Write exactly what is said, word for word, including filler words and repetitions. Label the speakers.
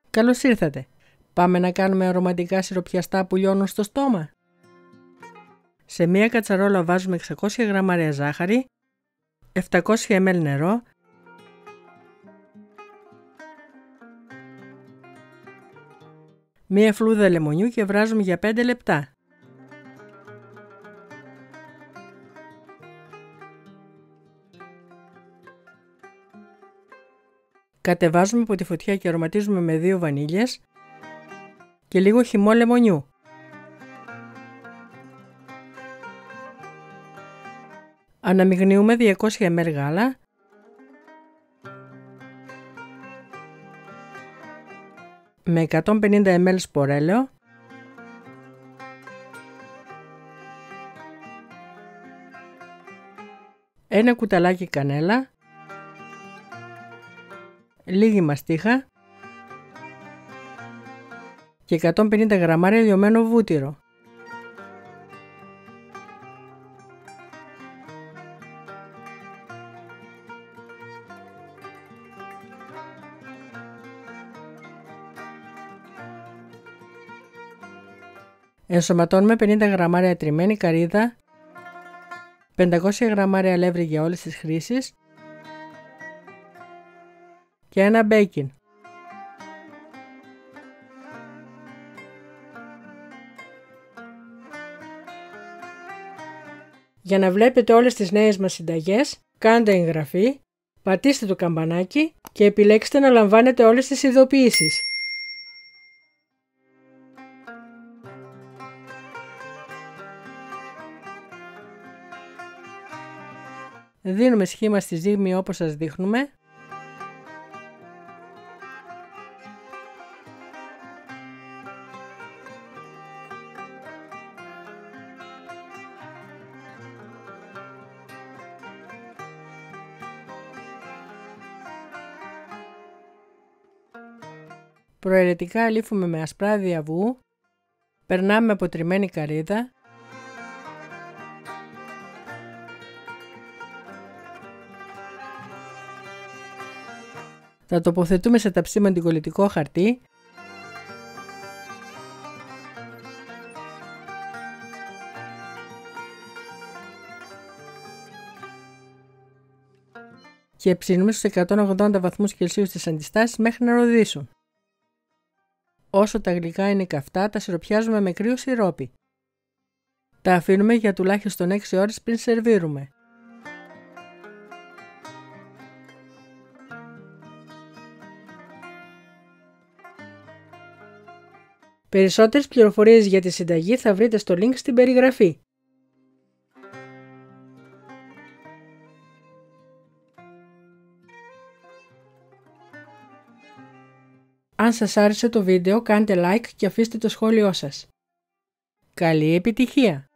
Speaker 1: Καλώς ήρθατε. Πάμε να κάνουμε αρωματικά σιροπιαστά που λιώνουν στο στόμα. Σε μία κατσαρόλα βάζουμε εξακόσια γραμμάρια ζάχαρη, επτακόσια μιλιλίτρα νερό, μία φλούδα λεμονιού και βράζουμε για πέντε λεπτά. Κατεβάζουμε από τη φωτιά και αρωματίζουμε με δύο βανίλιες και λίγο χυμό λεμονιού. Αναμειγνύουμε διακόσια μιλιλίτρα γάλα, με εκατόν πενήντα μιλιλίτρα σπορέλαιο, ένα κουταλάκι κανέλα, λίγη μαστίχα και εκατόν πενήντα γραμμάρια λιωμένο βούτυρο. Ενσωματώνουμε πενήντα γραμμάρια τριμμένη καρύδα, πεντακόσια γραμμάρια αλεύρι για όλες τις χρήσεις και ένα μπέικιν. Για να βλέπετε όλες τις νέες μας συνταγές, κάντε εγγραφή, πατήστε το καμπανάκι και επιλέξτε να λαμβάνετε όλες τις ειδοποιήσεις. Δίνουμε σχήμα στη ζύμη όπως σας δείχνουμε. Προαιρετικά αλήφουμε με ασπράδι αυγού, περνάμε από τριμμένη καρύδα, τα τοποθετούμε σε ταψί με αντικολλητικό χαρτί και ψήνουμε στους εκατόν ογδόντα βαθμούς Κελσίου στις αντιστάσεις μέχρι να ροδίσουν. Όσο τα γλυκά είναι καυτά, τα σιροπιάζουμε με κρύο σιρόπι. Τα αφήνουμε για τουλάχιστον έξι ώρες πριν σερβίρουμε. Περισσότερες πληροφορίες για τη συνταγή θα βρείτε στο link στην περιγραφή. Αν σας άρεσε το βίντεο, κάντε like και αφήστε το σχόλιο σας. Καλή επιτυχία!